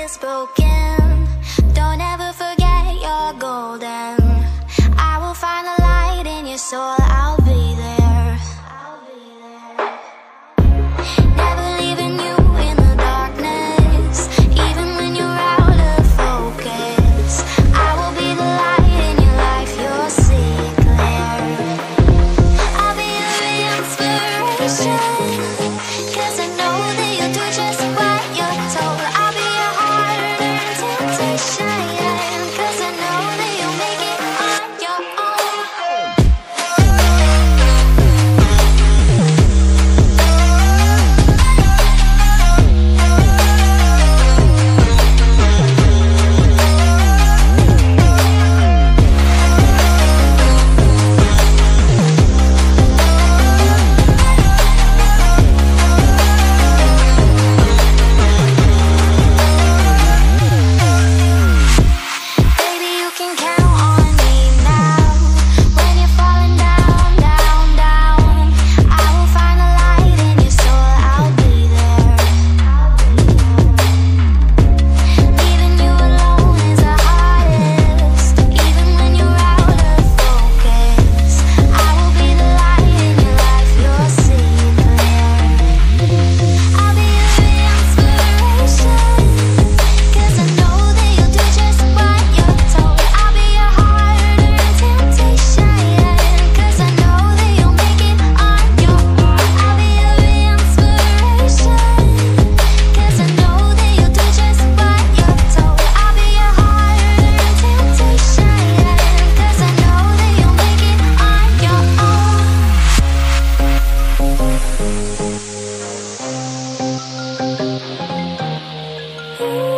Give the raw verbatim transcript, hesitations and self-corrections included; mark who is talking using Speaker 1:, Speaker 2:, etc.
Speaker 1: is broken. Don't ever forget you're golden. I will find the light in your soul, I'll be there. Never leaving you in the darkness, even when you're out of focus. I will be the light in your life, you'll see clear. I'll be your inspiration, 'cause I know that you'll do just what you're told. I'll be your harder temptation, 'cause I know that you'll make it on your own. Baby, you can count on me now. When you're falling down, down, down, I will find the light in your soul, I'll be there. Leaving you alone is the hardest, even when you're out of focus. I will be the light in your life, you'll see clear. I'll be your inspiration, 'cause I know that you'll do just what you're told. I'll be your harder temptation, 'cause I know that you'll make it on your own. I'll be your inspiration, 'cause I know that you'll do just what you're told. I'll be your harder temptation, 'cause I know that you'll make it on your own. Ooh.